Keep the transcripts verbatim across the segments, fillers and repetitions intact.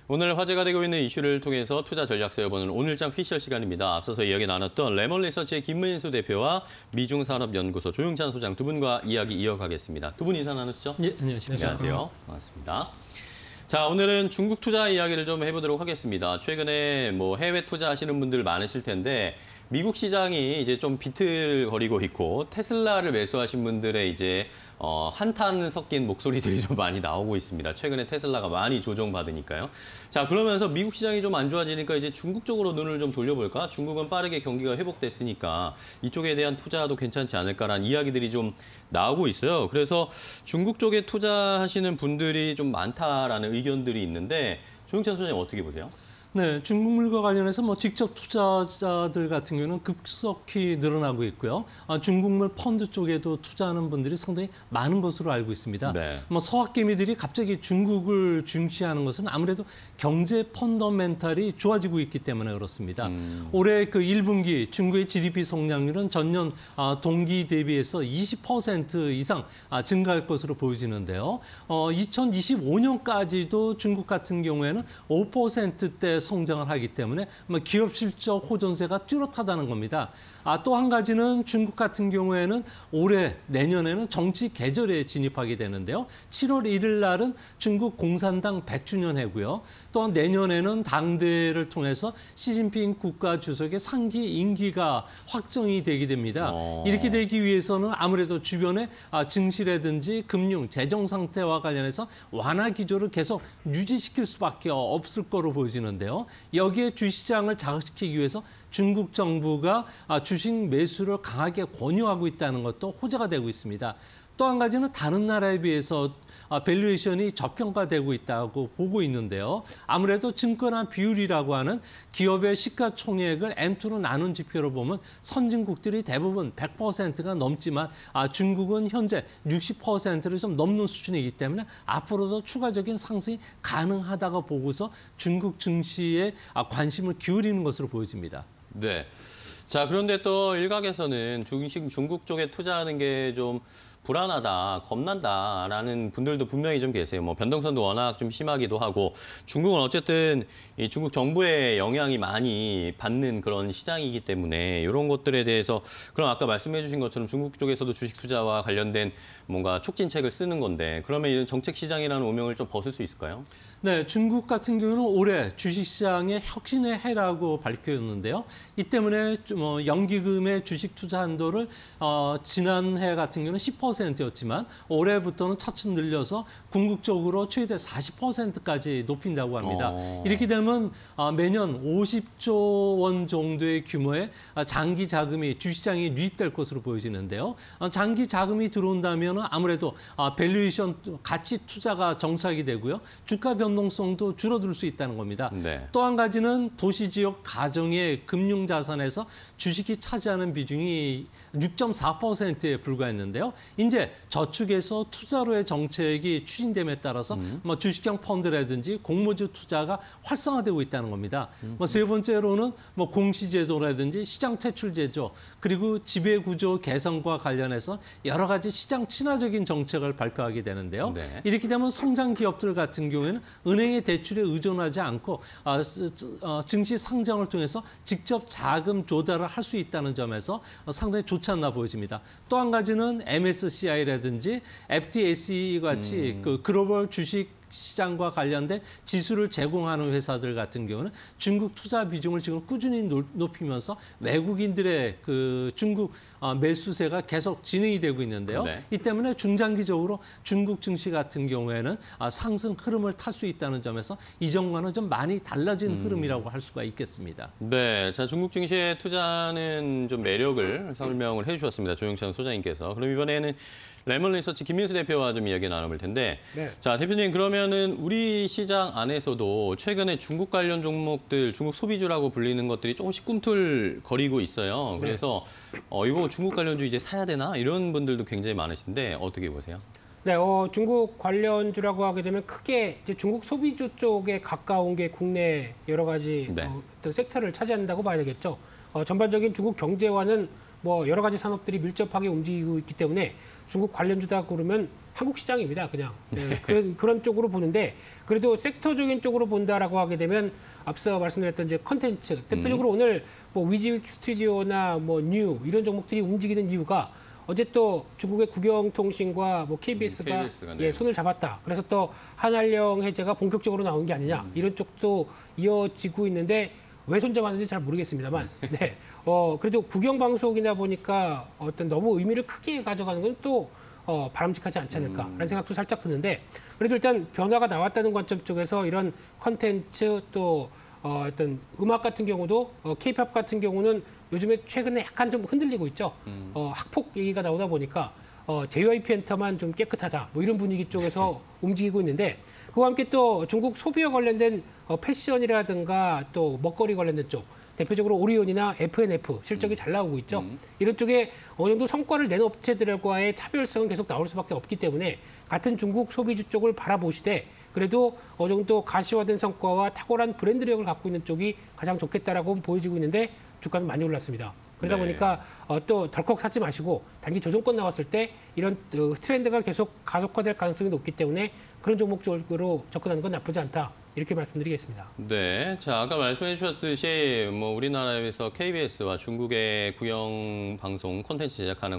오늘 화제가 되고 있는 이슈를 통해서 투자 전략 세워보는 오늘장 피셜 시간입니다. 앞서서 이야기 나눴던 레몬 리서치의 김민수 대표와 미중산업연구소 조용찬 소장 두 분과 이야기 이어가겠습니다. 두 분 인사 나누시죠? 예, 안녕하십니까. 안녕하세요. 반갑습니다. 자, 오늘은 중국 투자 이야기를 좀 해보도록 하겠습니다. 최근에 뭐 해외 투자하시는 분들 많으실 텐데 미국 시장이 이제 좀 비틀거리고 있고 테슬라를 매수하신 분들의 이제 어, 한탄 섞인 목소리들이 좀 많이 나오고 있습니다. 최근에 테슬라가 많이 조정받으니까요. 자, 그러면서 미국 시장이 좀 안 좋아지니까 이제 중국 쪽으로 눈을 좀 돌려볼까? 중국은 빠르게 경기가 회복됐으니까 이쪽에 대한 투자도 괜찮지 않을까라는 이야기들이 좀 나오고 있어요. 그래서 중국 쪽에 투자하시는 분들이 좀 많다라는 의견들이 있는데 조영찬 소장님 어떻게 보세요? 네, 중국물과 관련해서 뭐 직접 투자자들 같은 경우는 급속히 늘어나고 있고요. 아, 중국물 펀드 쪽에도 투자하는 분들이 상당히 많은 것으로 알고 있습니다. 네. 뭐 서학개미들이 갑자기 중국을 중시하는 것은 아무래도 경제 펀더멘탈이 좋아지고 있기 때문에 그렇습니다. 음. 올해 그 일 분기 중국의 지디피 성장률은 전년 동기 대비해서 이십 퍼센트 이상 증가할 것으로 보여지는데요. 어, 이천이십오 년까지도 중국 같은 경우에는 오 퍼센트대 성장을 하기 때문에 기업 실적 호전세가 뚜렷하다는 겁니다. 아, 또 한 가지는 중국 같은 경우에는 올해 내년에는 정치 계절에 진입하게 되는데요. 칠월 일일 날은 중국 공산당 백 주년 해고요. 또한 내년에는 당대를 통해서 시진핑 국가 주석의 상기 임기가 확정이 되게 됩니다. 어. 이렇게 되기 위해서는 아무래도 주변의 증시라든지 금융, 재정 상태와 관련해서 완화 기조를 계속 유지시킬 수밖에 없을 거로 보여지는데요. 여기에 주시장을 자극시키기 위해서 중국 정부가 주식 매수를 강하게 권유하고 있다는 것도 호재가 되고 있습니다. 또 한 가지는 다른 나라에 비해서 밸류에이션이 저평가되고 있다고 보고 있는데요. 아무래도 증권화 비율이라고 하는 기업의 시가총액을 엠 투로 나눈 지표로 보면 선진국들이 대부분 백 퍼센트가 넘지만 중국은 현재 육십 퍼센트를 좀 넘는 수준이기 때문에 앞으로도 추가적인 상승이 가능하다고 보고서 중국 증시에 관심을 기울이는 것으로 보여집니다. 네. 자, 그런데 또 일각에서는 중식 중국 쪽에 투자하는 게 좀 불안하다, 겁난다라는 분들도 분명히 좀 계세요. 뭐 변동성도 워낙 좀 심하기도 하고 중국은 어쨌든 이 중국 정부의 영향이 많이 받는 그런 시장이기 때문에 이런 것들에 대해서 그럼 아까 말씀해 주신 것처럼 중국 쪽에서도 주식 투자와 관련된 뭔가 촉진책을 쓰는 건데 그러면 이런 정책 시장이라는 오명을 좀 벗을 수 있을까요? 네, 중국 같은 경우는 올해 주식시장의 혁신의 해라고 밝혔는데요. 이 때문에 뭐 연기금의 주식 투자 한도를 어, 지난해 같은 경우는 십 퍼센트였지만 올해부터는 차츰 늘려서 궁극적으로 최대 사십 퍼센트까지 높인다고 합니다. 어... 이렇게 되면 어, 매년 오십조 원 정도의 규모의 장기 자금이 주식시장에 유입될 것으로 보여지는데요. 어, 장기 자금이 들어온다면 아무래도 어, 밸류에이션 가치 투자가 정착이 되고요. 주가 변동성도 줄어들 수 있다는 겁니다. 네. 또 한 가지는 도시지역 가정의 금융자산에서 주식이 차지하는 비중이 육 점 사 퍼센트에 불과했는데요. 이제 저축에서 투자로의 정책이 추진됨에 따라서 음. 뭐 주식형 펀드라든지 공모주 투자가 활성화되고 있다는 겁니다. 음. 뭐 세 번째로는 뭐 공시제도라든지 시장 퇴출 제도 그리고 지배구조 개선과 관련해서 여러 가지 시장 친화적인 정책을 발표하게 되는데요. 네. 이렇게 되면 성장 기업들 같은 경우에는 은행의 대출에 의존하지 않고 어, 어, 증시 상장을 통해서 직접 자금 조달을 할 수 있다는 점에서 상당히 좋지 않나 보여집니다. 또 한 가지는 엠 에스 씨 아이라든지 에프 티 에스 이 같이 음. 그 글로벌 주식 시장과 관련된 지수를 제공하는 회사들 같은 경우는 중국 투자 비중을 지금 꾸준히 높이면서 외국인들의 그 중국 매수세가 계속 진행이 되고 있는데요. 네. 이 때문에 중장기적으로 중국 증시 같은 경우에는 상승 흐름을 탈 수 있다는 점에서 이전과는 좀 많이 달라진 음. 흐름이라고 할 수가 있겠습니다. 네, 자 중국 증시의 투자는 좀 매력을 설명을 해주셨습니다. 조영찬 소장님께서. 그럼 이번에는 레몬 리서치 김민수 대표와 좀 이야기 나눠볼 텐데, 네. 자 대표님 그러면은 우리 시장 안에서도 최근에 중국 관련 종목들, 중국 소비주라고 불리는 것들이 조금씩 꿈틀거리고 있어요. 그래서 네. 어, 이거 중국 관련주 이제 사야 되나 이런 분들도 굉장히 많으신데 어떻게 보세요? 네, 어, 중국 관련주라고 하게 되면 크게 이제 중국 소비주 쪽에 가까운 게 국내 여러 가지 네. 어, 어떤 섹터를 차지한다고 봐야 되겠죠. 어, 전반적인 중국 경제와는 뭐 여러 가지 산업들이 밀접하게 움직이고 있기 때문에 중국 관련주다 그러면 한국 시장입니다. 그냥 네, 그런 그런 쪽으로 보는데 그래도 섹터적인 쪽으로 본다라고 하게 되면 앞서 말씀드렸던 이제 컨텐츠 대표적으로 음. 오늘 뭐 위즈윅 스튜디오나 뭐 뉴 이런 종목들이 움직이는 이유가 어제 또 중국의 국영통신과 뭐 케이비에스가, 음, 케이비에스가 네. 예, 손을 잡았다. 그래서 또 한알령 해제가 본격적으로 나온 게 아니냐 음. 이런 쪽도 이어지고 있는데. 왜 손잡았는지 잘 모르겠습니다만, 네, 어 그래도 국영 방송이다 보니까 어떤 너무 의미를 크게 가져가는 건 또 어, 바람직하지 않지 않을까라는 음. 생각도 살짝 드는데, 그래도 일단 변화가 나왔다는 관점 쪽에서 이런 컨텐츠 또 어, 어떤 음악 같은 경우도 어, 케이팝 같은 경우는 요즘에 최근에 약간 좀 흔들리고 있죠. 음. 어, 학폭 얘기가 나오다 보니까 어, 제이와이피 엔터만 좀 깨끗하자 뭐 이런 분위기 쪽에서 움직이고 있는데. 그와 함께 또 중국 소비와 관련된 어, 패션이라든가 또 먹거리 관련된 쪽 대표적으로 오리온이나 에프엔에프 실적이 음. 잘 나오고 있죠. 음. 이런 쪽에 어느 정도 성과를 낸 업체들과의 차별성은 계속 나올 수밖에 없기 때문에 같은 중국 소비주 쪽을 바라보시되 그래도 어느 정도 가시화된 성과와 탁월한 브랜드력을 갖고 있는 쪽이 가장 좋겠다라고 보여지고 있는데 주가는 많이 올랐습니다. 그러다 네. 보니까 어, 또 덜컥 사지 마시고 단기 조정권 나왔을 때 이런 어, 트렌드가 계속 가속화될 가능성이 높기 때문에 그런 종목 쪽으로 접근하는 건 나쁘지 않다. 이렇게 말씀드리겠습니다. 네, 자 아까 말씀해 주셨듯이 뭐 우리나라에서 케이비에스와 중국의 국영 방송 콘텐츠 제작하는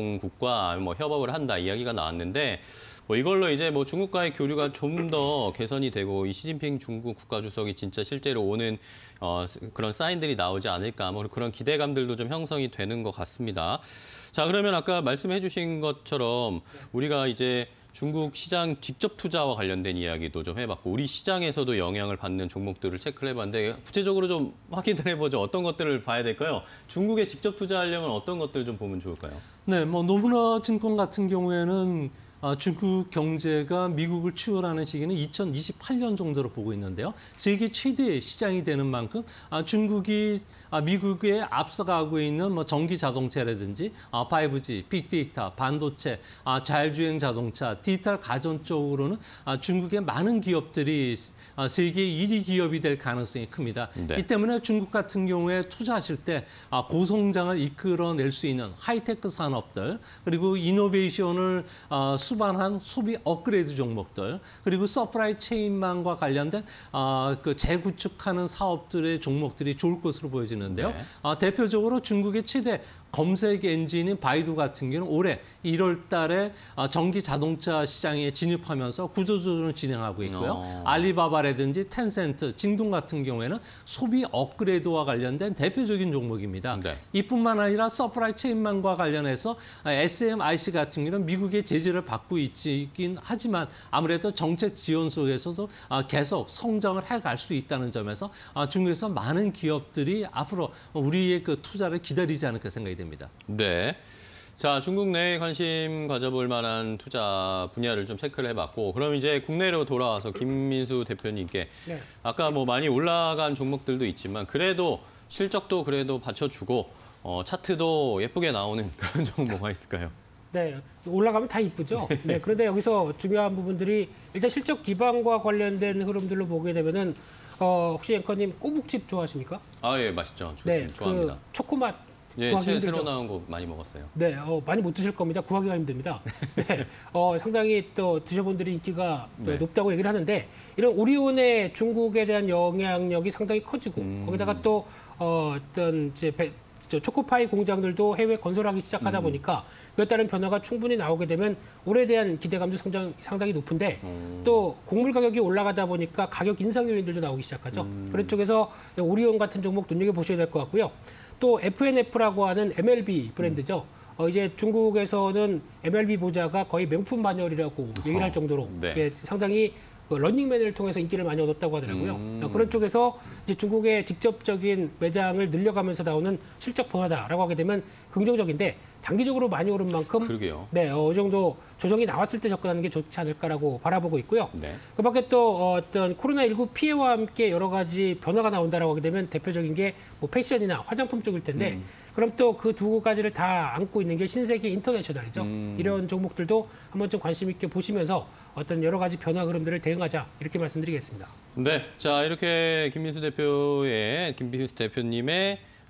방송국과 뭐 협업을 한다 이야기가 나왔는데 뭐 이걸로 이제 뭐 중국과의 교류가 좀 더 개선이 되고 이 시진핑 중국 국가주석이 진짜 실제로 오는 어, 그런 사인들이 나오지 않을까 뭐 그런 기대감들도 좀 형성이 되는 것 같습니다. 자 그러면 아까 말씀해 주신 것처럼 우리가 이제 중국 시장 직접 투자와 관련된 이야기도 좀 해봤고 우리 시장에서도 영향을 받는 종목들을 체크를 해봤는데 구체적으로 좀 확인을 해보죠. 어떤 것들을 봐야 될까요? 중국에 직접 투자하려면 어떤 것들 좀 보면 좋을까요? 네, 뭐 노무라 증권 같은 경우에는 아, 중국 경제가 미국을 추월하는 시기는 이천이십팔 년 정도로 보고 있는데요. 세계 최대 시장이 되는 만큼 아, 중국이 아, 미국에 앞서가고 있는 뭐 전기 자동차라든지 아, 파이브지, 빅데이터, 반도체, 아, 자율주행 자동차, 디지털 가전 쪽으로는 아, 중국의 많은 기업들이 아, 세계 일 위 기업이 될 가능성이 큽니다. 네. 이 때문에 중국 같은 경우에 투자하실 때 아, 고성장을 이끌어낼 수 있는 하이테크 산업들 그리고 이노베이션을 아, 수반한 소비 업그레이드 종목들 그리고 서프라이 체인망과 관련된 어, 그 재구축하는 사업들의 종목들이 좋을 것으로 보여지는데요. 네. 어, 대표적으로 중국의 최대 검색 엔진인 바이두 같은 경우는 올해 일월 달에 전기 자동차 시장에 진입하면서 구조조정을 진행하고 있고요. 어. 알리바바라든지 텐센트, 징동 같은 경우에는 소비 업그레이드와 관련된 대표적인 종목입니다. 네. 이뿐만 아니라 서프라이 체인망과 관련해서 에스엠아이씨 같은 경우는 미국의 제재를 받고 있긴 하지만 아무래도 정책 지원 속에서도 계속 성장을 해갈 수 있다는 점에서 중국에서 많은 기업들이 앞으로 우리의 그 투자를 기다리지 않을까 생각이 됩니다. 됩니다. 네. 자, 중국 내에 관심 가져볼 만한 투자 분야를 좀 체크를 해봤고 그럼 이제 국내로 돌아와서 김민수 대표님께 네. 아까 뭐 많이 올라간 종목들도 있지만 그래도 실적도 그래도 받쳐주고 어, 차트도 예쁘게 나오는 그런 종목 뭐가 있을까요? 네, 올라가면 다 이쁘죠. 네, 그런데 여기서 중요한 부분들이 일단 실적 기반과 관련된 흐름들로 보게 되면은 어, 혹시 앵커님 꼬북칩 좋아하십니까? 아, 예, 맛있죠. 좋습니다. 네, 좋아합니다. 그 초코맛 예, 새, 새로 나온 거 많이 먹었어요. 네, 어, 많이 못 드실 겁니다. 구하기가 힘듭니다. 네, 어, 상당히 또 드셔본 분들이 인기가 네. 높다고 얘기를 하는데 이런 오리온의 중국에 대한 영향력이 상당히 커지고 음. 거기다가 또 어, 어떤 이제 배, 초코파이 공장들도 해외 건설하기 시작하다 음. 보니까 그에 따른 변화가 충분히 나오게 되면 올해에 대한 기대감도 상당, 상당히 높은데 음. 또 곡물 가격이 올라가다 보니까 가격 인상 요인들도 나오기 시작하죠. 음. 그런 쪽에서 오리온 같은 종목 눈여겨보셔야 될 것 같고요. 또 에프엔에프라고 하는 엠엘비 브랜드죠. 음. 어, 이제 중국에서는 엠엘비 모자가 거의 명품 반열이라고 어. 얘기를 할 정도로 네. 예, 상당히 그 런닝맨을 통해서 인기를 많이 얻었다고 하더라고요. 음. 그런 쪽에서 이제 중국의 직접적인 매장을 늘려가면서 나오는 실적 변화다라고 하게 되면 긍정적인데 단기적으로 많이 오른 만큼 그러게요. 네, 어느 정도 조정이 나왔을 때 접근하는 게 좋지 않을까라고 바라보고 있고요. 네. 그밖에 또 어떤 코로나십구 피해와 함께 여러 가지 변화가 나온다라고 하게 되면 대표적인 게 뭐 패션이나 화장품 쪽일 텐데 음. 그럼 또 그 두 가지를 다 안고 있는 게 신세계 인터내셔널이죠. 음. 이런 종목들도 한번 좀 관심 있게 보시면서 어떤 여러 가지 변화 흐름들을 대응하자 이렇게 말씀드리겠습니다. 네, 자 이렇게 김민수 대표의 김민수 대표님의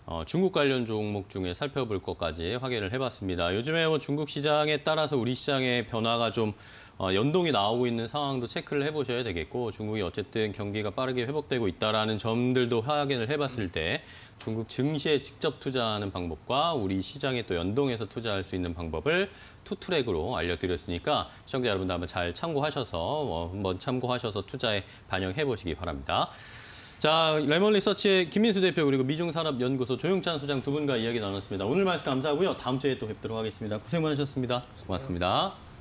어, 중국 관련 종목 중에 살펴볼 것까지 확인을 해봤습니다. 요즘에 뭐 중국 시장에 따라서 우리 시장의 변화가 좀 어, 연동이 나오고 있는 상황도 체크를 해보셔야 되겠고, 중국이 어쨌든 경기가 빠르게 회복되고 있다라는 점들도 확인을 해봤을 때 중국 증시에 직접 투자하는 방법과 우리 시장에 또 연동해서 투자할 수 있는 방법을 투 트랙으로 알려드렸으니까 시청자 여러분들 한번 잘 참고하셔서 어, 한번 참고하셔서 투자에 반영해 보시기 바랍니다. 자, 레몬 리서치의 김민수 대표 그리고 미중산업연구소 조용찬 소장 두 분과 이야기 나눴습니다. 오늘 말씀 감사하고요. 다음 주에 또 뵙도록 하겠습니다. 고생 많으셨습니다. 고맙습니다.